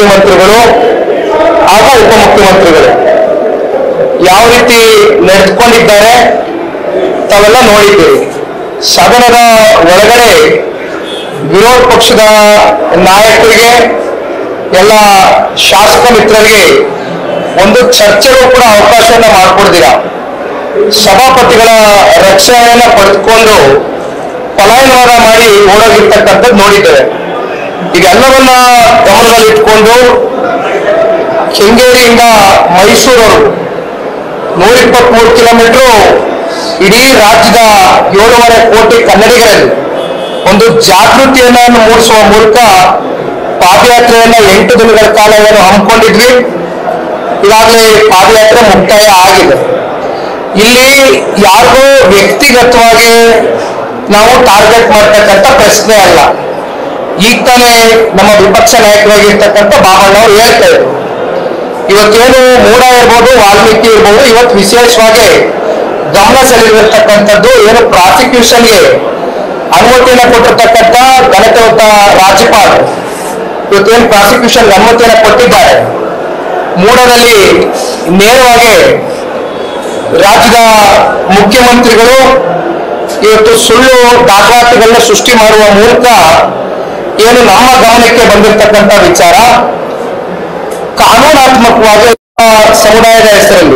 ಮುಖ್ಯಮಂತ್ರಿಗಳು ಹಾಗೂ ಉಪಮುಖ್ಯಮಂತ್ರಿಗಳು ಯಾವ ರೀತಿ ನಡೆದುಕೊಂಡಿದ್ದಾರೆ ತಾವೆಲ್ಲ ನೋಡಿದ್ದೀರಿ. ಸದನದ ಒಳಗಡೆ ವಿರೋಧ ಪಕ್ಷದ ನಾಯಕರಿಗೆ ಎಲ್ಲ ಶಾಸಕ ಮಿತ್ರರಿಗೆ ಒಂದು ಚರ್ಚೆಗೂ ಕೂಡ ಅವಕಾಶವನ್ನ ಮಾಡಿಕೊಡ್ತೀರಾ. ಸಭಾಪತಿಗಳ ರಕ್ಷಣೆಯನ್ನ ಪಡೆದುಕೊಂಡು ಪಲಾಯನವಾದ ಮಾಡಿ ಓಡೋಗಿರ್ತಕ್ಕಂಥದ್ದು ನೋಡಿದ್ದೇವೆ. ಇದೆಲ್ಲವನ್ನ ಗಮನದಲ್ಲಿಟ್ಕೊಂಡು ಕೆಂಗೇರಿಯಿಂದ ಮೈಸೂರವರು 123 ಕಿಲೋಮೀಟರ್ ಇಡೀ ರಾಜ್ಯದ 7.5 ಕೋಟಿ ಕನ್ನಡಿಗರಲ್ಲಿ ಒಂದು ಜಾಗೃತಿಯನ್ನು ಮೂಡಿಸುವ ಮೂಲಕ ಪಾದಯಾತ್ರೆಯನ್ನ 8 ದಿನಗಳ ಕಾಲ ಏನು ಹಮ್ಮಿಕೊಂಡಿದ್ವಿ. ಈಗಾಗಲೇ ಪಾದಯಾತ್ರೆ ಮುಕ್ತಾಯ ಆಗಿದೆ. ಇಲ್ಲಿ ಯಾರಿಗೂ ವ್ಯಕ್ತಿಗತವಾಗಿ ನಾವು ಟಾರ್ಗೆಟ್ ಮಾಡ್ತಕ್ಕಂಥ ಪ್ರಶ್ನೆ ಅಲ್ಲ. ಈಗ ತಾನೇ ನಮ್ಮ ವಿಪಕ್ಷ ನಾಯಕರಾಗಿರ್ತಕ್ಕಂಥ ಬಾಬಣ್ಣವರು ಹೇಳ್ತಾ ಇದ್ರು, ಇವತ್ತೇನು ಮೂಡ ಇರ್ಬೋದು, ವಾಲ್ಮೀಕಿ ಇರ್ಬೋದು, ಇವತ್ತು ವಿಶೇಷವಾಗಿ ಗಮನ ಸೆಳೆದಿರ್ತಕ್ಕಂಥದ್ದು ಏನು ಪ್ರಾಸಿಕ್ಯೂಷನ್ಗೆ ಅನುಮತಿಯನ್ನು ಕೊಟ್ಟಿರ್ತಕ್ಕಂಥ ಘನತೆಯುತ ರಾಜ್ಯಪಾಲರು ಇವತ್ತೇನು ಪ್ರಾಸಿಕ್ಯೂಷನ್ ಅನುಮತಿಯನ್ನು ಕೊಟ್ಟಿದ್ದಾರೆ. ಮೂಡದಲ್ಲಿ ನೇರವಾಗಿ ರಾಜ್ಯದ ಮುಖ್ಯಮಂತ್ರಿಗಳು ಇವತ್ತು ಸುಳ್ಳು ದಾಖಲಾತಿಗಳನ್ನ ಸೃಷ್ಟಿ ಮಾಡುವ ಮೂಲಕ ಏನು ನಮ್ಮ ಗಮನಕ್ಕೆ ಬಂದಿರತಕ್ಕಂಥ ವಿಚಾರ, ಕಾನೂನಾತ್ಮಕವಾಗಿ ಸಮುದಾಯದ ಹೆಸರಲ್ಲಿ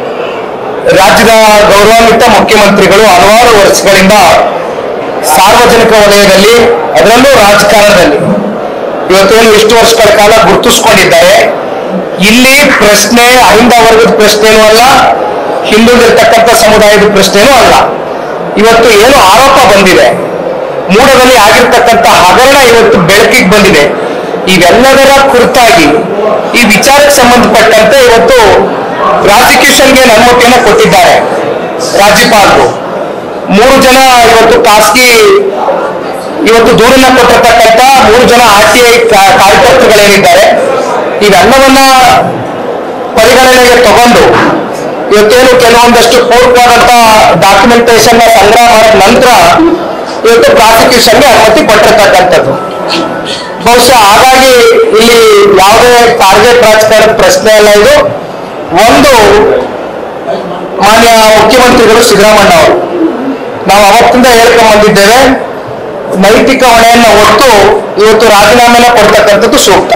ರಾಜ್ಯದ ಗೌರವಾನ್ವಿತ ಮುಖ್ಯಮಂತ್ರಿಗಳು ಹಲವಾರು ವರ್ಷಗಳಿಂದ ಸಾರ್ವಜನಿಕ ವಲಯದಲ್ಲಿ ಅದರಲ್ಲೂ ರಾಜಕಾರಣದಲ್ಲಿ ಇವತ್ತೇನು ಇಷ್ಟು ವರ್ಷಗಳ ಕಾಲ ಗುರುತಿಸ್ಕೊಂಡಿದ್ದಾರೆ. ಇಲ್ಲಿ ಪ್ರಶ್ನೆ ಅಹಿಂದ ವರ್ಗದ ಪ್ರಶ್ನೆನೂ ಅಲ್ಲ, ಹಿಂದುಳಿದಿರ್ತಕ್ಕಂಥ ಸಮುದಾಯದ ಪ್ರಶ್ನೆನೂ ಅಲ್ಲ. ಇವತ್ತು ಏನು ಆರೋಪ ಬಂದಿದೆ, ಮೂಡದಲ್ಲಿ ಆಗಿರ್ತಕ್ಕಂಥ ಹಗರಣ ಇವತ್ತು ಬೆಳಕಿಗೆ ಬಂದಿದೆ. ಇವೆಲ್ಲದರ ಕುರಿತಾಗಿ ಈ ವಿಚಾರಕ್ಕೆ ಸಂಬಂಧಪಟ್ಟಂತೆ ಇವತ್ತು ಪ್ರಾಸಿಕ್ಯೂಷನ್ಗೆ ಅನುಮತಿಯನ್ನು ಕೊಟ್ಟಿದ್ದಾರೆ ರಾಜ್ಯಪಾಲರು. 3 ಜನ ಇವತ್ತು ಖಾಸಗಿ ಇವತ್ತು ದೂರನ್ನ ಕೊಟ್ಟಿರ್ತಕ್ಕಂಥ 3 ಜನ RTI ಕಾರ್ಯಕರ್ತರುಗಳೇನಿದ್ದಾರೆ, ಇವೆಲ್ಲವನ್ನ ಪರಿಗಣನೆಗೆ ತಗೊಂಡು ಇವತ್ತೇನು ಕೆಲವೊಂದಷ್ಟು ಪೂರ್ವವಾದಂತ ಡಾಕ್ಯುಮೆಂಟೇಶನ್ ಸಂಗ್ರಹ ಮಾಡಿದ ನಂತರ ಇವತ್ತು ಪ್ರಾಸಿಕ್ಯೂಷನ್ಗೆ ಅನುಮತಿ ಕೊಟ್ಟಿರ್ತಕ್ಕಂಥದ್ದು. ಬಹುಶಃ ಹಾಗಾಗಿ ಇಲ್ಲಿ ಯಾವುದೇ ಟಾರ್ಗೆಟ್ ರಾಜಕಾರಣದ ಪ್ರಶ್ನೆ ಅಲ್ಲ. ಇದು ಒಂದು ಮಾನ್ಯ ಮುಖ್ಯಮಂತ್ರಿಗಳು ಸಿದ್ದರಾಮಣ್ಣ ಅವರು, ನಾವು ಅವತ್ತಿಂದ ಹೇಳ್ಕೊಂಡ್ ಬಂದಿದ್ದೇವೆ, ನೈತಿಕ ಹೊಣೆಯನ್ನು ಹೊತ್ತು ಇವತ್ತು ರಾಜೀನಾಮೆನ ಕೊಡ್ತಕ್ಕಂಥದ್ದು ಸೂಕ್ತ.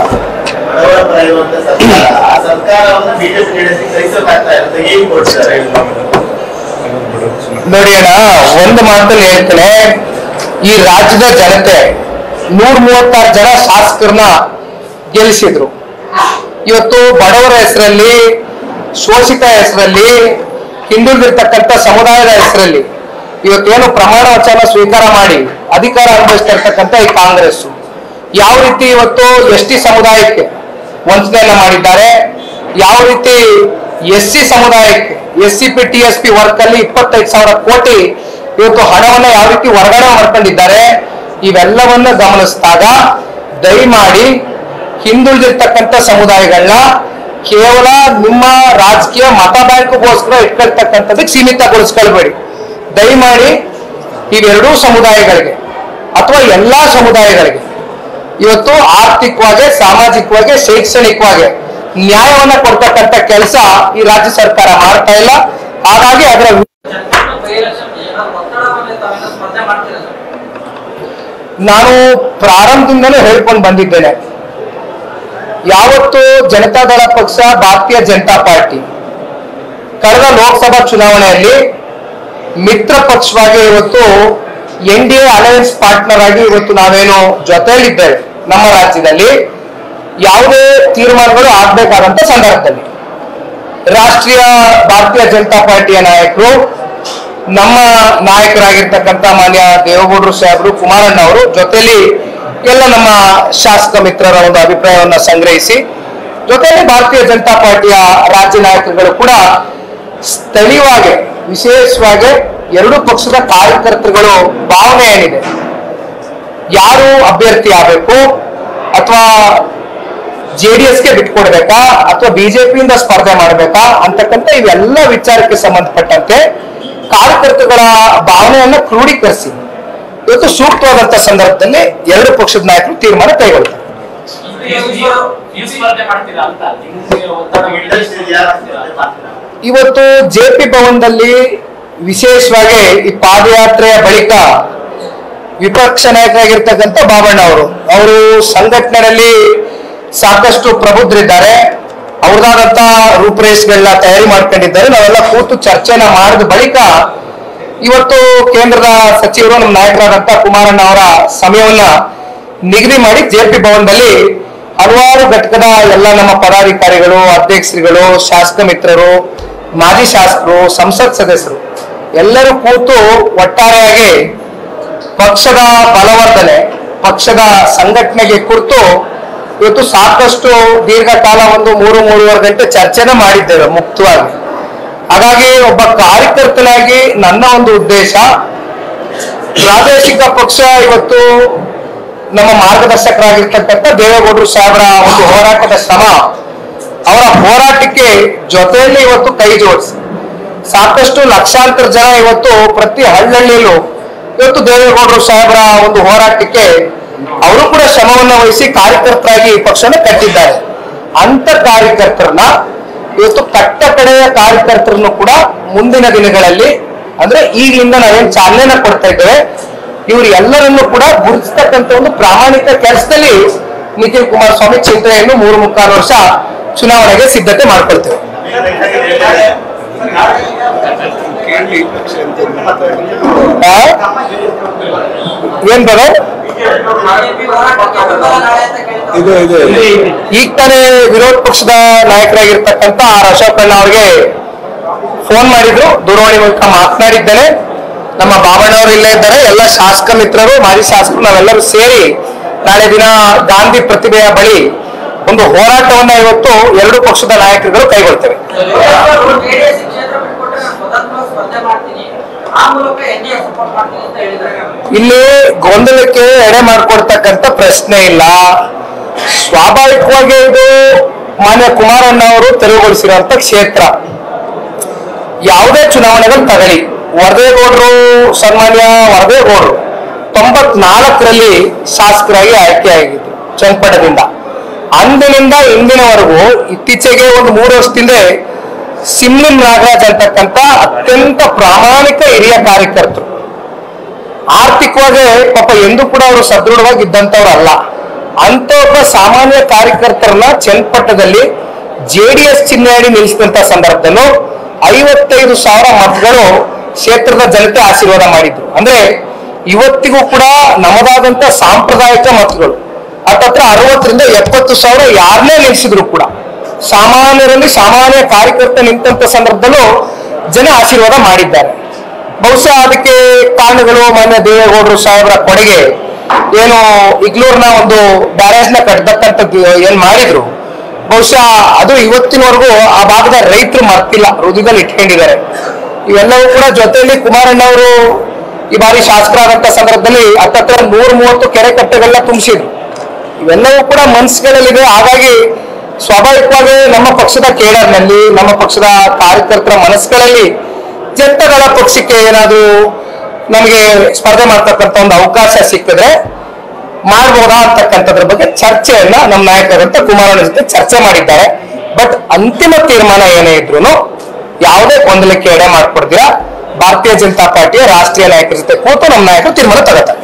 ನೋಡಿ ಅಣ್ಣ, ಒಂದು ಮಾತಲ್ಲಿ ಹೇಳ್ತೇನೆ, ಈ ರಾಜ್ಯದ ಜನತೆ 136 ಜನ ಶಾಸಕರನ್ನ ಗೆಲ್ಲಿಸಿದ್ರು. ಇವತ್ತು ಬಡವರ ಹೆಸರಲ್ಲಿ, ಶೋಷಿತ ಹೆಸರಲ್ಲಿ, ಹಿಂದುಳಿದಿರ್ತಕ್ಕಂಥ ಸಮುದಾಯದ ಹೆಸರಲ್ಲಿ ಇವತ್ತೇನು ಪ್ರಮಾಣ ವಚನ ಸ್ವೀಕಾರ ಮಾಡಿ ಅಧಿಕಾರ ಅನುಭವಿಸ್ತಾ ಇರ್ತಕ್ಕಂಥ ಈ ಕಾಂಗ್ರೆಸ್ ಯಾವ ರೀತಿ ಇವತ್ತು ST ಸಮುದಾಯಕ್ಕೆ ವಂಚನೆಯನ್ನ ಮಾಡಿದ್ದಾರೆ, ಯಾವ ರೀತಿ SC ಸಮುದಾಯಕ್ಕೆ SCP TSP ವರ್ಕ್ ಅಲ್ಲಿ 25,000 ಕೋಟಿ ಇವತ್ತು ಹಣವನ್ನ ಯಾವ ರೀತಿ ವರ್ಗಾವಣೆ ಮಾಡ್ಕೊಂಡಿದ್ದಾರೆ, ಇವೆಲ್ಲವನ್ನ ಗಮನಿಸಿದಾಗ ದಯಮಾಡಿ ಹಿಂದುಳಿದಿರ್ತಕ್ಕಂಥ ಸಮುದಾಯಗಳನ್ನ ಕೇವಲ ನಿಮ್ಮ ರಾಜಕೀಯ ಮತ ಬ್ಯಾಂಕ್ಗೋಸ್ಕರ ಇಟ್ಕೊಳ್ತಕ್ಕಂಥದ್ದಕ್ಕೆ ಸೀಮಿತಗೊಳಿಸ್ಕೊಳ್ಬೇಡಿ. ದಯಮಾಡಿ ಇವೆರಡೂ ಸಮುದಾಯಗಳಿಗೆ ಅಥವಾ ಎಲ್ಲಾ ಸಮುದಾಯಗಳಿಗೆ ಇವತ್ತು ಆರ್ಥಿಕವಾಗಿ, ಸಾಮಾಜಿಕವಾಗಿ, ಶೈಕ್ಷಣಿಕವಾಗಿ ನ್ಯಾಯವನ್ನ ಕೊಡ್ತಕ್ಕಂಥ ಕೆಲಸ ಈ ರಾಜ್ಯ ಸರ್ಕಾರ ಮಾಡ್ತಾ ಇಲ್ಲ. ಹಾಗಾಗಿ ಅದರ ನಾನು ಪ್ರಾರಂಭದಿಂದಲೂ ಹೇಳ್ಕೊಂಡು ಬಂದಿದ್ದೇನೆ, ಯಾವತ್ತು ಜನತಾದಳ ಪಕ್ಷ, ಭಾರತೀಯ ಜನತಾ ಪಾರ್ಟಿ ಕಳೆದ ಲೋಕಸಭಾ ಚುನಾವಣೆಯಲ್ಲಿ ಮಿತ್ರ ಪಕ್ಷವಾಗಿ ಇವತ್ತು NDA ಅಲಯನ್ಸ್ ಪಾರ್ಟ್ನರ್ ಆಗಿ ಇವತ್ತು ನಾವೇನು ಜೊತೆಯಲ್ಲಿದ್ದೇವೆ, ನಮ್ಮ ರಾಜ್ಯದಲ್ಲಿ ಯಾವುದೇ ತೀರ್ಮಾನಗಳು ಆಗ್ಬೇಕಾದಂತ ಸಂದರ್ಭದಲ್ಲಿ ರಾಷ್ಟ್ರೀಯ ಭಾರತೀಯ ಜನತಾ ಪಾರ್ಟಿಯ ನಾಯಕರು, ನಮ್ಮ ನಾಯಕರಾಗಿರ್ತಕ್ಕಂಥ ಮಾನ್ಯ ದೇವೇಗೌಡರು ಸಾಹೇಬರು, ಕುಮಾರಣ್ಣ ಅವರು ಜೊತೆಯಲ್ಲಿ ಎಲ್ಲ ನಮ್ಮ ಶಾಸಕ ಮಿತ್ರರ ಒಂದು ಅಭಿಪ್ರಾಯವನ್ನ ಸಂಗ್ರಹಿಸಿ ಜೊತೆಯಲ್ಲಿ ಭಾರತೀಯ ಜನತಾ ಪಾರ್ಟಿಯ ರಾಜ್ಯ ನಾಯಕರುಗಳು ಕೂಡ ಸ್ಥಳೀಯವಾಗಿ, ವಿಶೇಷವಾಗಿ ಎರಡೂ ಪಕ್ಷದ ಕಾರ್ಯಕರ್ತರುಗಳು ಭಾವನೆ ಏನಿದೆ, ಯಾರು ಅಭ್ಯರ್ಥಿ ಆಗಬೇಕು ಅಥವಾ JDSಗೆ ಬಿಟ್ಕೊಡ್ಬೇಕಾ ಅಥವಾ ಬಿಜೆಪಿಯಿಂದ ಸ್ಪರ್ಧೆ ಮಾಡಬೇಕಾ ಅಂತಕ್ಕಂಥ ಇವೆಲ್ಲ ವಿಚಾರಕ್ಕೆ ಸಂಬಂಧಪಟ್ಟಂತೆ ಕಾರ್ಯಕರ್ತಗಳ ಭಾವನೆಯನ್ನ ಕ್ರೋಢೀಕರಿಸಿ ಇವತ್ತು ಸೂಕ್ತವಾದಂತ ಸಂದರ್ಭದಲ್ಲಿ ಎರಡು ಪಕ್ಷದ ನಾಯಕರು ತೀರ್ಮಾನ ಕೈಗೊಳ್ತಾರೆ. ಇವತ್ತು ಜೆಪಿ ಭವನದಲ್ಲಿ ವಿಶೇಷವಾಗಿ ಈ ಪಾದಯಾತ್ರೆಯ ಬಳಿಕ ವಿಪಕ್ಷ ನಾಯಕರಾಗಿರ್ತಕ್ಕಂಥ ಬಾಬಣ್ಣ ಅವರು ಸಂಘಟನೆಯಲ್ಲಿ ಸಾಕಷ್ಟು ಪ್ರಬುದ್ಧರಿದ್ದಾರೆ. ಅವ್ರದಾದಂತ ರೂಪುರೇಷೆಗಳನ್ನ ತಯಾರಿ ಮಾಡ್ಕೊಂಡಿದ್ದಾರೆ. ನಾವೆಲ್ಲ ಕೂತು ಚರ್ಚೆನ ಮಾಡಿದ ಬಳಿಕ ಇವತ್ತು ಕೇಂದ್ರದ ಸಚಿವರು ನಮ್ಮ ನಾಯಕರಾದಂತ ಕುಮಾರಣ್ಣ ಅವರ ಸಮಯವನ್ನ ನಿಗದಿ ಮಾಡಿ ಜೆಪಿ ಭವನದಲ್ಲಿ ಹಲವಾರು ಘಟಕದ ಎಲ್ಲ ನಮ್ಮ ಪದಾಧಿಕಾರಿಗಳು, ಅಧ್ಯಕ್ಷರುಗಳು, ಶಾಸಕ ಮಿತ್ರರು, ಮಾಜಿ ಶಾಸಕರು, ಸಂಸತ್ ಸದಸ್ಯರು ಎಲ್ಲರೂ ಕೂತು ಒಟ್ಟಾರೆಯಾಗಿ ಪಕ್ಷದ ಬಲವರ್ಧನೆ, ಪಕ್ಷದ ಸಂಘಟನೆಗೆ ಕುರಿತು ಇವತ್ತು ಸಾಕಷ್ಟು ದೀರ್ಘಕಾಲ ಒಂದು 3-3.5 ಗಂಟೆ ಚರ್ಚೆನ ಮಾಡಿದ್ದೇವೆ ಮುಕ್ತವಾಗಿ. ಹಾಗಾಗಿ ಒಬ್ಬ ಕಾರ್ಯಕರ್ತನಾಗಿ ನನ್ನ ಒಂದು ಉದ್ದೇಶ, ಪ್ರಾದೇಶಿಕ ಪಕ್ಷ ಇವತ್ತು ನಮ್ಮ ಮಾರ್ಗದರ್ಶಕರಾಗಿರ್ತಕ್ಕಂಥ ದೇವೇಗೌಡರು ಸಾಹೇಬರ ಒಂದು ಹೋರಾಟದ ಶ್ರಮ, ಅವರ ಹೋರಾಟಕ್ಕೆ ಜೊತೆಯಲ್ಲಿ ಇವತ್ತು ಕೈ ಜೋಡಿಸಿ ಸಾಕಷ್ಟು ಲಕ್ಷಾಂತರ ಜನ ಇವತ್ತು ಪ್ರತಿ ಹಳ್ಳಿಯಲ್ಲೂ ಇವತ್ತು ದೇವೇಗೌಡರು ಸಾಹೇಬರ ಒಂದು ಹೋರಾಟಕ್ಕೆ ಅವರು ಕೂಡ ಶ್ರಮವನ್ನು ವಹಿಸಿ ಕಾರ್ಯಕರ್ತರಾಗಿ ಈ ಪಕ್ಷನ ಕಟ್ಟಿದ್ದಾರೆ. ಅಂತ ಕಾರ್ಯಕರ್ತರನ್ನ ಇವತ್ತು ಕಟ್ಟ ಕಡೆಯ ಕಾರ್ಯಕರ್ತರನ್ನು ಕೂಡ ಮುಂದಿನ ದಿನಗಳಲ್ಲಿ ಅಂದ್ರೆ ಈಗಲಿಂದ ನಾವೇನ್ ಚಾಲನೆನ ಕೊಡ್ತಾ ಇದ್ದೇವೆ, ಇವರು ಎಲ್ಲರನ್ನು ಕೂಡ ಗುರುತಿಸ್ತಕ್ಕಂಥ ಒಂದು ಪ್ರಾಮಾಣಿಕ ಕೆಲಸದಲ್ಲಿ ನಿಖಿಲ್ ಕುಮಾರಸ್ವಾಮಿ ಚಿಂತನೆಯನ್ನು 3.25 ವರ್ಷ ಚುನಾವಣೆಗೆ ಸಿದ್ಧತೆ ಮಾಡ್ಕೊಳ್ತೇವೆ. ಏನ್ ಬರೋ ಈಗ ತಾನೇ ವಿರೋಧ ಪಕ್ಷದ ನಾಯಕರಾಗಿರ್ತಕ್ಕಂಥ ಆರ್ ಅಶೋಕಣ್ಣ ಅವರಿಗೆ ಫೋನ್ ಮಾಡಿದ್ರು, ದೂರವಾಣಿ ಮೂಲಕ ಮಾತನಾಡಿದ್ದೇನೆ. ನಮ್ಮ ಬಾಬಣ್ಣ ಅವರು ಇಲ್ಲೇ ಇದ್ದಾರೆ, ಎಲ್ಲ ಶಾಸಕ ಮಿತ್ರರು, ಮಾಜಿ ಶಾಸಕರು ನಾವೆಲ್ಲರೂ ಸೇರಿ ನಾಳೆ ದಿನ ಗಾಂಧಿ ಪ್ರತಿಭೆಯ ಬಳಿ ಒಂದು ಹೋರಾಟವನ್ನ ಇವತ್ತು ಎರಡು ಪಕ್ಷದ ನಾಯಕರುಗಳು ಕೈಗೊಳ್ತೇವೆ. ಇಲ್ಲಿ ಗೊಂದಲಕ್ಕೆ ಎಡೆ ಮಾಡ್ಕೊಡ್ತಕ್ಕಂಥ ಪ್ರಶ್ನೆ ಇಲ್ಲ. ಸ್ವಾಭಾವಿಕವಾಗಿ ಇದು ಮಾನ್ಯ ಕುಮಾರಣ್ಣ ಅವರು ತೆರವುಗೊಳಿಸಿರುವಂತ ಕ್ಷೇತ್ರ. ಯಾವುದೇ ಚುನಾವಣೆಗಳು ತಗಲಿ, ವರದೇಗೌಡರು, ಸನ್ಮಾನ್ಯ ವರದೇಗೌಡರು 94ರಲ್ಲಿ ಶಾಸಕರಾಗಿ ಆಯ್ಕೆಯಾಗಿದ್ದು ಚನ್ನಪಟ್ಟಣದಿಂದ. ಅಂದಿನಿಂದ ಇಂದಿನವರೆಗೂ ಇತ್ತೀಚೆಗೆ ಒಂದು 3 ವರ್ಷದಿಂದ ಸಿಮ್ಲಿನ್ ನಾಗರಾಜ್ ಅಂತಕ್ಕಂಥ ಅತ್ಯಂತ ಪ್ರಾಮಾಣಿಕ ಹಿರಿಯ ಕಾರ್ಯಕರ್ತರು, ಆರ್ಥಿಕವಾಗಿ ಪಾಪ ಎಂದೂ ಕೂಡ ಅವರು ಸದೃಢವಾಗಿ ಇದ್ದಂಥವ್ರಲ್ಲ, ಅಂತ ಒಬ್ಬ ಸಾಮಾನ್ಯ ಕಾರ್ಯಕರ್ತರನ್ನ ಚನ್ನಪಟ್ಟಣದಲ್ಲಿ JDS ಚಿಹ್ನೆಯಡಿ ನಿಲ್ಲಿಸಿದಂತ ಸಂದರ್ಭದಲ್ಲೂ 55,000 ಮತಗಳು ಕ್ಷೇತ್ರದ ಜನತೆ ಆಶೀರ್ವಾದ ಮಾಡಿದ್ರು. ಅಂದ್ರೆ ಇವತ್ತಿಗೂ ಕೂಡ ನಮ್ಮದಾದಂತ ಸಾಂಪ್ರದಾಯಿಕ ಮತಗಳು ಹತ್ತತ್ರ 60ರಿಂದ 70,000 ಯಾರನ್ನೇ ನಿಲ್ಲಿಸಿದ್ರು ಕೂಡ ಸಾಮಾನ್ಯರಲ್ಲಿ ಸಾಮಾನ್ಯ ಕಾರ್ಯಕರ್ತ ನಿಂತ ಸಂದರ್ಭದಲ್ಲೂ ಜನ ಆಶೀರ್ವಾದ ಮಾಡಿದ್ದಾರೆ. ಬಹುಶಃ ಅದಕ್ಕೆ ಕಾರಣಗಳು ಮಾನ್ಯ ದೇವೇಗೌಡರು ಸಾಹೇಬರ ಕೊಡುಗೆ. ಏನು ಇಗ್ಲೂರ್ನ ಒಂದು ಬ್ಯಾರೇಜ್ನ ಕಟ್ಟತಕ್ಕಂಥದ್ದು ಏನ್ ಮಾಡಿದ್ರು, ಬಹುಶಃ ಅದು ಇವತ್ತಿನವರೆಗೂ ಆ ಭಾಗದ ರೈತರು ಮರ್ತಿಲ್ಲ, ಹೃದಯದಲ್ಲಿ ಇಟ್ಕೊಂಡಿದ್ದಾರೆ. ಇವೆಲ್ಲವೂ ಕೂಡ ಜೊತೆಯಲ್ಲಿ ಕುಮಾರಣ್ಣ ಅವರು ಈ ಬಾರಿ ಶಾಸಕರಾದಂತ ಸಂದರ್ಭದಲ್ಲಿ ಹತ್ತತ್ರ 130 ಕೆರೆ ಕಟ್ಟೆಗಳನ್ನ ತುಂಬಿಸಿದ್ರು. ಇವೆಲ್ಲವೂ ಕೂಡ ಮನಸ್ಸುಗಳಲ್ಲಿದೆ. ಹಾಗಾಗಿ ಸ್ವಾಭಾವಿಕವಾಗಿ ನಮ್ಮ ಪಕ್ಷದ ಕೇಡರ್ನಲ್ಲಿ, ನಮ್ಮ ಪಕ್ಷದ ಕಾರ್ಯಕರ್ತರ ಮನಸ್ಸುಗಳಲ್ಲಿ ಜನತಾದಳ ಪಕ್ಷಕ್ಕೆ ಏನಾದ್ರು ನಮಗೆ ಸ್ಪರ್ಧೆ ಮಾಡ್ತಕ್ಕಂಥ ಒಂದು ಅವಕಾಶ ಸಿಕ್ಕಿದ್ರೆ ಮಾಡ್ಬೋದಾ ಅಂತಕ್ಕಂಥದ್ರ ಬಗ್ಗೆ ಚರ್ಚೆಯನ್ನ ನಮ್ಮ ನಾಯಕರಂತ ಕುಮಾರಣ್ಣ ಜೊತೆ ಚರ್ಚೆ ಮಾಡಿದ್ದಾರೆ. ಬಟ್ ಅಂತಿಮ ತೀರ್ಮಾನ ಏನೇ ಇದ್ರು ಯಾವುದೇ ಗೊಂದಲಕ್ಕೆ ಎಡೆ ಮಾಡ್ಕೊಡ್ತೀರಾ ಭಾರತೀಯ ಜನತಾ ಪಾರ್ಟಿಯ ರಾಷ್ಟ್ರೀಯ ನಾಯಕರ ಜೊತೆ ಕೂತು ನಮ್ಮ ನಾಯಕರು ತೀರ್ಮಾನ ತಗೋತಾರೆ.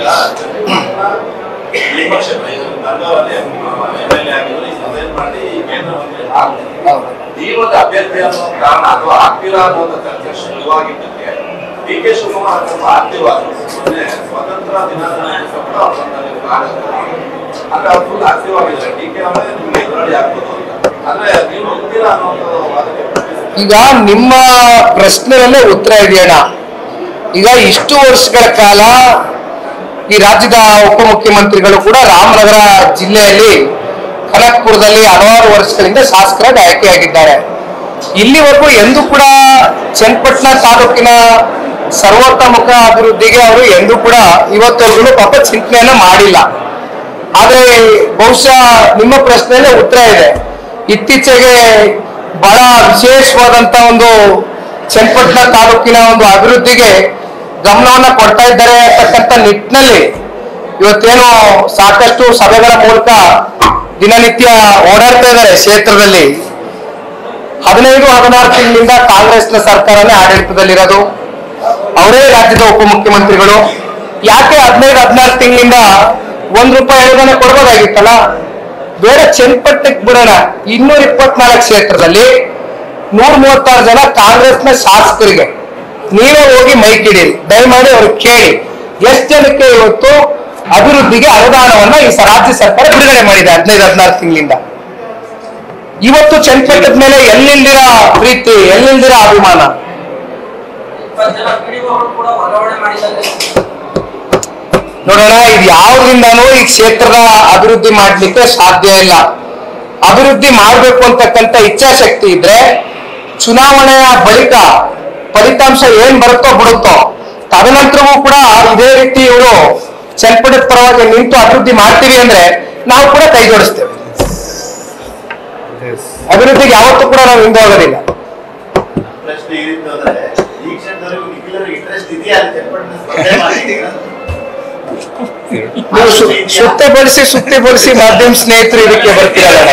ಈಗ ನಿಮ್ಮ ಪ್ರಶ್ನೆಯಲ್ಲೇ ಉತ್ತರ ಇದೆಯಣ್ಣ. ಈಗ ಇಷ್ಟು ವರ್ಷಗಳ ಕಾಲ ಈ ರಾಜ್ಯದ ಉಪಮುಖ್ಯಮಂತ್ರಿಗಳು ಕೂಡ ರಾಮನಗರ ಜಿಲ್ಲೆಯಲ್ಲಿ ಕನಕಪುರದಲ್ಲಿ ಹಲವಾರು ವರ್ಷಗಳಿಂದ ಶಾಸಕರಾಗಿ ಆಯ್ಕೆಯಾಗಿದ್ದಾರೆ. ಇಲ್ಲಿವರೆಗೂ ಎಂದೂ ಕೂಡ ಚನ್ನಪಟ್ಟಣ ತಾಲೂಕಿನ ಸರ್ವತೋಮುಖ ಅಭಿವೃದ್ಧಿಗೆ ಅವರು ಎಂದೂ ಕೂಡ ಇವತ್ತವರೆಗೂ ಪಾಪ ಚಿಂತನೆಯನ್ನ ಮಾಡಿಲ್ಲ. ಆದ್ರೆ ಬಹುಶಃ ನಿಮ್ಮ ಪ್ರಶ್ನೆಯಲ್ಲೇ ಉತ್ತರ ಇದೆ. ಇತ್ತೀಚೆಗೆ ಬಹಳ ವಿಶೇಷವಾದಂತ ಒಂದು ಚನ್ನಪಟ್ಟಣ ತಾಲೂಕಿನ ಒಂದು ಅಭಿವೃದ್ಧಿಗೆ ಗಮನವನ್ನ ಕೊಡ್ತಾ ಇದ್ದಾರೆ ಅಂತಕ್ಕಂಥ ನಿಟ್ಟಿನಲ್ಲಿ ಇವತ್ತೇನು ಸಾಕಷ್ಟು ಸಭೆಗಳ ಮೂಲಕ ದಿನನಿತ್ಯ ಓಡಾಡ್ತಾ ಇದ್ದಾರೆ ಕ್ಷೇತ್ರದಲ್ಲಿ. 15-16 ತಿಂಗಳಿಂದ ಕಾಂಗ್ರೆಸ್ನ ಸರ್ಕಾರನೇ ಆಡಳಿತದಲ್ಲಿರೋದು, ಅವರೇ ರಾಜ್ಯದ ಉಪಮುಖ್ಯಮಂತ್ರಿಗಳು. ಯಾಕೆ 15-16 ತಿಂಗಳಿಂದ ₹1 ಅನುದಾನ ಕೊಡ್ಬೋದಾಗಿತ್ತಲ್ಲ? ಬೇರೆ ಚನ್ನಪಟ್ಟಣಕ್ಕೆ ಬಿಡೋಣ. 224 ಕ್ಷೇತ್ರದಲ್ಲಿ 136 ಜನ ಕಾಂಗ್ರೆಸ್ನ ಶಾಸಕರಿಗೆ ನೀವೇ ಹೋಗಿ ಮೈಕಿಡಿರಿ, ದಯಮಾಡಿ ಅವ್ರಿಗೆ ಕೇಳಿ ಎಷ್ಟು ಜನಕ್ಕೆ ಇವತ್ತು ಅಭಿವೃದ್ಧಿಗೆ ಅನುದಾನವನ್ನ ಈ ರಾಜ್ಯ ಸರ್ಕಾರ ಬಿಡುಗಡೆ ಮಾಡಿದೆ 15-16 ತಿಂಗಳಿಂದ. ಇವತ್ತು ಚನ್ನಪಟ್ಟಣದ ಮೇಲೆ ಎಲ್ಲಿಲ್ದಿರ ಪ್ರೀತಿ, ಎಲ್ಲಿಲ್ದಿರ ಅಭಿಮಾನ. ನೋಡೋಣ, ಇದು ಯಾವುದರಿಂದನೂ ಈ ಕ್ಷೇತ್ರದ ಅಭಿವೃದ್ಧಿ ಮಾಡ್ಲಿಕ್ಕೆ ಸಾಧ್ಯ ಇಲ್ಲ. ಅಭಿವೃದ್ಧಿ ಮಾಡಬೇಕು ಅಂತಕ್ಕಂಥ ಇಚ್ಛಾಶಕ್ತಿ ಇದ್ರೆ ಚುನಾವಣೆಯ ಬಳಿಕ ಫಲಿತಾಂಶ ಏನ್ ಬರುತ್ತೋ ಬಿಡುತ್ತೋ, ತದನಂತರವೂ ಕೂಡ ಇದೇ ರೀತಿ ಇವರು ಚನ್ನಪಟ್ಟಣದ ಪರವಾಗಿ ನಿಂತು ಅಭಿವೃದ್ಧಿ ಮಾಡ್ತೀವಿ ಅಂದ್ರೆ ನಾವು ಕೂಡ ಕೈ ಜೋಡಿಸ್ತೇವೆ. ಅಭಿವೃದ್ಧಿಗೆ ಯಾವತ್ತೂ ಕೂಡ ನಾವು ಹಿಂದೆ ಹೋಗೋದಿಲ್ಲ. ನೀವು ಸುತ್ತಿ ಬಳಸಿ ಮಾಧ್ಯಮ ಸ್ನೇಹಿತರು ಇದಕ್ಕೆ ಬರ್ತೀರಲ್ಲ.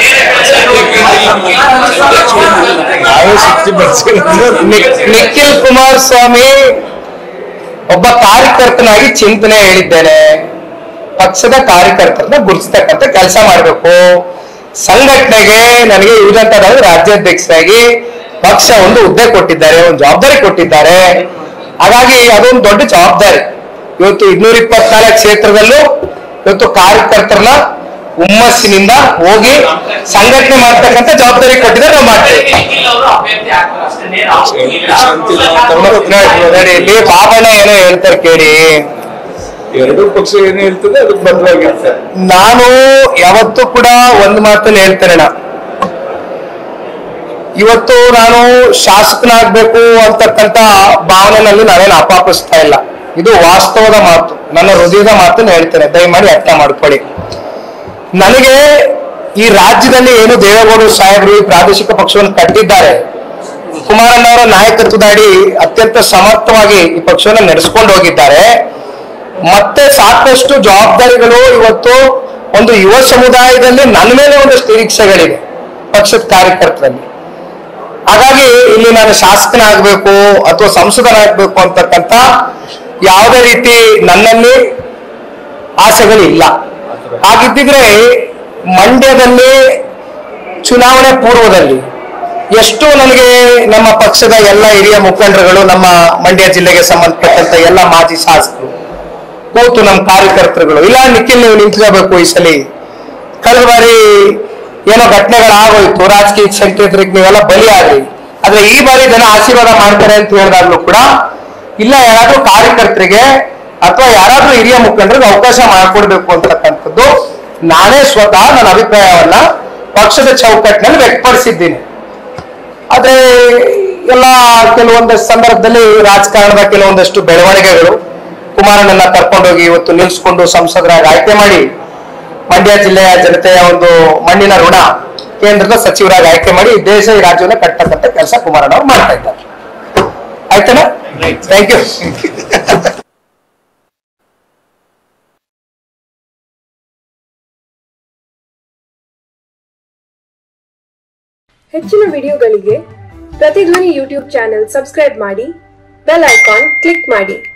ನಿಖಿಲ್ ಕುಮಾರಸ್ವಾಮಿ ಒಬ್ಬ ಕಾರ್ಯಕರ್ತನಾಗಿ ಚಿಂತನೆ ಹೇಳಿದ್ದೇನೆ. ಪಕ್ಷದ ಕಾರ್ಯಕರ್ತರನ್ನ ಗುರುತಿಸ್ತಕ್ಕಂಥ ಕೆಲಸ ಮಾಡಬೇಕು. ಸಂಘಟನೆಗೆ ನನಗೆ ಯುವಜನತಾದಳ ರಾಜ್ಯಾಧ್ಯಕ್ಷರಾಗಿ ಪಕ್ಷ ಒಂದು ಹುದ್ದೆ ಕೊಟ್ಟಿದ್ದಾರೆ, ಒಂದು ಜವಾಬ್ದಾರಿ ಕೊಟ್ಟಿದ್ದಾರೆ. ಹಾಗಾಗಿ ಅದೊಂದು ದೊಡ್ಡ ಜವಾಬ್ದಾರಿ. ಇವತ್ತು 224 ಕ್ಷೇತ್ರದಲ್ಲೂ ಇವತ್ತು ಕಾರ್ಯಕರ್ತರನ್ನ ಹುಮ್ಮಸ್ಸಿನಿಂದ ಹೋಗಿ ಸಂಘಟನೆ ಮಾಡ್ತಕ್ಕಂಥ ಜವಾಬ್ದಾರಿ ಕೊಟ್ಟಿದ್ದಾರೆ. ನಾವು ಮಾಡ್ತೇವೆ. ಇಲ್ಲಿ ಬಾಬಣ್ಣ ಏನೋ ಹೇಳ್ತಾರೆ ಕೇಳಿ, ಎರಡೂ ಪಕ್ಷ ಏನು ಹೇಳ್ತದೆ ಅದಕ್ಕೆ ಬದ್ಧವಾಗಿರ್ತಾರೆ. ನಾನು ಯಾವತ್ತೂ ಕೂಡ ಒಂದು ಮಾತನ್ನು ಹೇಳ್ತೇನೆ, ಇವತ್ತು ನಾನು ಶಾಸಕನಾಗ್ಬೇಕು ಅಂತಕ್ಕಂಥ ಭಾವನೆಯಲ್ಲಿ ನಾವೇನು ಅಪಾಪಿಸ್ತಾ ಇಲ್ಲ. ಇದು ವಾಸ್ತವದ ಮಾತು, ನನ್ನ ಹೃದಯದ ಮಾತನ್ನು ಹೇಳ್ತೇನೆ, ದಯಮಾಡಿ ಅರ್ಥ ಮಾಡ್ಕೊಳ್ಳಿ. ನನಗೆ ಈ ರಾಜ್ಯದಲ್ಲಿ ಏನು ದೇವೇಗೌಡರು ಸಾಹೇಬರು ಪ್ರಾದೇಶಿಕ ಪಕ್ಷವನ್ನು ಕಟ್ಟಿದ್ದಾರೆ, ಕುಮಾರಣ್ಣವರ ನಾಯಕತ್ವದ ಅಡಿ ಅತ್ಯಂತ ಸಮರ್ಥವಾಗಿ ಈ ಪಕ್ಷವನ್ನು ನಡೆಸ್ಕೊಂಡು ಹೋಗಿದ್ದಾರೆ. ಮತ್ತೆ ಸಾಕಷ್ಟು ಜವಾಬ್ದಾರಿಗಳು ಇವತ್ತು ಒಂದು ಯುವ ಸಮುದಾಯದಲ್ಲಿ ನನ್ನ ಮೇಲೆ ಒಂದಷ್ಟು ನಿರೀಕ್ಷೆಗಳಿದೆ ಪಕ್ಷದ ಕಾರ್ಯಕರ್ತರಲ್ಲಿ. ಹಾಗಾಗಿ ಇಲ್ಲಿ ನಾನು ಶಾಸಕನಾಗಬೇಕು ಅಥವಾ ಸಂಸದನಾಗಬೇಕು ಅಂತಕ್ಕಂಥ ಯಾವುದೇ ರೀತಿ ನನ್ನಲ್ಲಿ ಆಸೆಗಳಿಲ್ಲ. ಹಾಗಿದ್ದಿದ್ರೆ ಮಂಡ್ಯದಲ್ಲಿ ಚುನಾವಣೆ ಪೂರ್ವದಲ್ಲಿ ಎಷ್ಟು ನನಗೆ ನಮ್ಮ ಪಕ್ಷದ ಎಲ್ಲ ಹಿರಿಯ ಮುಖಂಡರುಗಳು, ನಮ್ಮ ಮಂಡ್ಯ ಜಿಲ್ಲೆಗೆ ಸಂಬಂಧಪಟ್ಟಂತ ಎಲ್ಲ ಮಾಜಿ ಶಾಸಕರು ಕೂತು ನಮ್ಮ ಕಾರ್ಯಕರ್ತರುಗಳು, ಇಲ್ಲ ನಿಖಿಲ್ ನೀವು ನಿಂತ್ಕೋಬೇಕು ಈ ಸಲ, ಕಳೆದ ಬಾರಿ ಏನೋ ಘಟನೆಗಳಾಗೋಯ್ತು, ರಾಜಕೀಯ ಕ್ಷೇತ್ರಕ್ಕೆ ನೀವೆಲ್ಲ ಬಲಿಯಾದ್ರಿ, ಆದ್ರೆ ಈ ಬಾರಿ ಜನ ಆಶೀರ್ವಾದ ಮಾಡ್ತಾರೆ ಅಂತ ಹೇಳಿದಾಗ್ಲೂ ಕೂಡ ಇಲ್ಲ, ಯಾರಾದ್ರೂ ಕಾರ್ಯಕರ್ತರಿಗೆ ಅಥವಾ ಯಾರಾದ್ರೂ ಹಿರಿಯ ಮುಖಂಡರಿಗೆ ಅವಕಾಶ ಮಾಡಿಕೊಡ್ಬೇಕು ಅಂತಕ್ಕಂಥದ್ದು ನಾನೇ ಸ್ವತಃ ನನ್ನ ಅಭಿಪ್ರಾಯವನ್ನ ಪಕ್ಷದ ಚೌಕಟ್ಟಿನಲ್ಲಿ ವ್ಯಕ್ತಪಡಿಸಿದ್ದೀನಿ. ಆದ್ರೆ ಎಲ್ಲ ಕೆಲವೊಂದಷ್ಟು ಸಂದರ್ಭದಲ್ಲಿ ರಾಜಕಾರಣದ ಕೆಲವೊಂದಷ್ಟು ಬೆಳವಣಿಗೆಗಳು ಕುಮಾರಣ್ಣನ ಕರ್ಕೊಂಡೋಗಿ ಇವತ್ತು ನಿಲ್ಸ್ಕೊಂಡು ಸಂಸದರಾಗಿ ಆಯ್ಕೆ ಮಾಡಿ ಮಂಡ್ಯ ಜಿಲ್ಲೆಯ ಜನತೆಯ ಒಂದು ಮಣ್ಣಿನ ಋಣ ಕೇಂದ್ರದ ಸಚಿವರಾಗಿ ಆಯ್ಕೆ ಮಾಡಿ ದೇಶ ಈ ರಾಜ್ಯವನ್ನ ಕಟ್ಟತಕ್ಕಂಥ ಕೆಲಸ ಕುಮಾರಣ್ಣ ಅವರು ಮಾಡ್ತಾ ಇದ್ದಾರೆ. ಆಯ್ತನಾ? Thank you. ಹೆಚ್ಚಿನ ವಿಡಿಯೋಗಳಿಗೆ ಪ್ರತಿಧ್ವನಿ ಯೂಟ್ಯೂಬ್ ಚಾನೆಲ್ ಸಬ್ಸ್ಕ್ರೈಬ್ ಮಾಡಿ, ಬೆಲ್ ಐಕಾನ್ ಕ್ಲಿಕ್ ಮಾಡಿ.